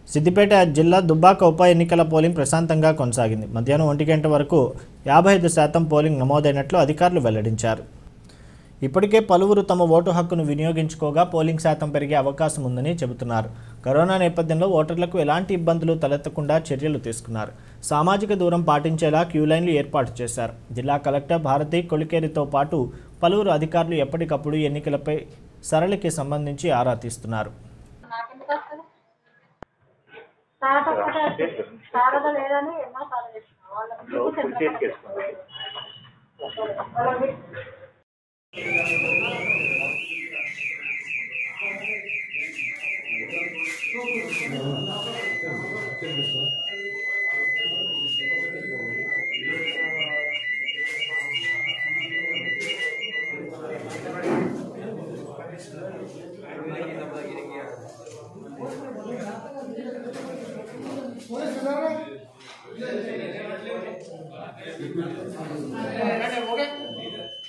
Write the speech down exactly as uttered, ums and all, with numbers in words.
సిద్దిపేట జిల్లా దుబ్బాక ఉప ఎన్నికల పోలింగ్ ప్రశాంతంగా కొనసాగింది. మధ్యాహ్నం ఒంటి గంట వరకు యాభై ఐదు శాతం పోలింగ్ నమోదైనట్లు అధికారులు వెల్లడించారు. ఇప్పటికే పలువురు తమ ఓటు హక్కును వినియోగించుకోగా పోలింగ్ శాతం పెరిగే అవకాశం ఉందని చెబుతున్నారు. కరోనా నేపథ్యంలో ఓటర్లకు ఎలాంటి ఇబ్బందులు తలెత్తకుండా చర్యలు తీసుకున్నారు. సామాజిక దూరం పాటించేలా క్యూ లైన్లు ఏర్పాటు చేశారు. జిల్లా కలెక్టర్ భారతి కొలికేరితో పాటు పలువురు అధికారులు ఎప్పటికప్పుడు ఎన్నికలపై సరళికి సంబంధించి ఆరా తీస్తున్నారు. Okay.